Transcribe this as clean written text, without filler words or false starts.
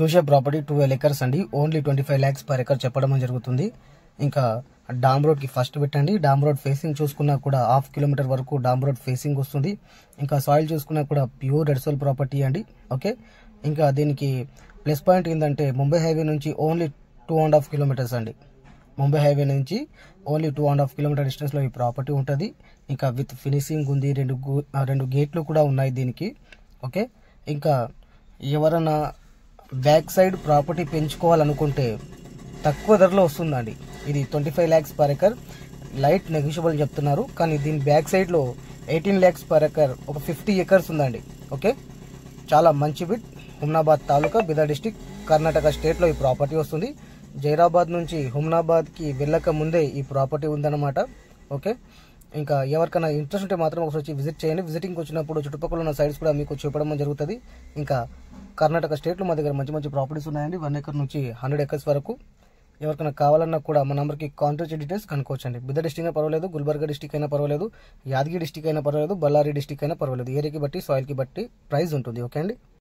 చూసే property 12 acres అండి. Only 25 lakhs per acre చెప్పడం జరుగుతుంది. ఇంకా డామ్ రోడ్ కి ఫస్ట్ పెట్టండి. డామ్ రోడ్ ఫేసింగ్ చూసుకున్నా కూడా 1/2 kilometer వరకు డామ్ రోడ్ ఫేసింగ్ వస్తుంది. ఇంకా సాయిల్ చూసుకున్నా కూడా ప్యూర్ రెడ్ సాయిల్ ప్రాపర్టీ అండి. ఓకే, ఇంకా దీనికి ప్లస్ పాయింట్ ఏంటంటే ముంబై హైవే నుంచి ఓన్లీ 2.5 kilometers అండి. ముంబై హైవే నుంచి ఓన్లీ 2.5 kilometer డిస్టెన్స్ లో ఈ ప్రాపర్టీ ఉంటుంది. ఇంకా విత్ ఫినిషింగ్ ఉంది. రెండు గేట్లు కూడా ఉన్నాయి దీనికి. ఓకే, ఇంకా ఎవరైనా బ్యాక్ సైడ్ ప్రాపర్టీ పెంచుకోవాలనుకుంటే తక్కువ ధరలో వస్తుందండి. ఇది 25 lakhs per acre, light negotiable చెప్తున్నారు. కానీ దీని బ్యాక్ సైడ్లో 18 lakhs per acre, ఒక 50 acres ఉందండి. ఓకే, చాలా మంచి బిట్. హుమ్నాబాద్ తాలూకా, బిదర్ డిస్టిక్, కర్ణాటక స్టేట్లో ఈ ప్రాపర్టీ వస్తుంది. జైరాబాద్ నుంచి హుమ్నాబాద్కి వెళ్ళక ముందే ఈ ప్రాపర్టీ ఉందన్నమాట. ఓకే, ఇంకా ఎవరికైనా ఇంట్రెస్ట్ ఉంటే మాత్రం ఒకసారి వచ్చి విజిట్ చేయండి. విజిటింగ్కి వచ్చినప్పుడు చుట్టుపక్కల ఉన్న సైడ్స్ కూడా మీకు చూపడం జరుగుతుంది. ఇంకా కర్ణాటక స్టేట్లో మా దగ్గర మంచి మంచి ప్రాపర్టీస్ ఉన్నాయండి. 1 acre నుంచి 100 acres వరకు. ఎవరికైనా కావాలన్నా కూడా మా నెంబర్కి కాంటాక్ట్ డీటెయిల్స్ కనుక్కోవచ్చండి. బిదర్ డిస్టిక్ అయినా పర్వాలేదు, గుల్బర్గా డిస్టిక్ అయినా పర్వాలేదు, యాదగిరి డిస్టిక్ అయినా పర్వాలేదు, బళ్ళారి డిస్టిక్ అయినా పర్వాలేదు. ఏరియాకి బట్టి, సాయిల్కి బట్టి ప్రైస్ ఉంటుంది. ఓకే అండి.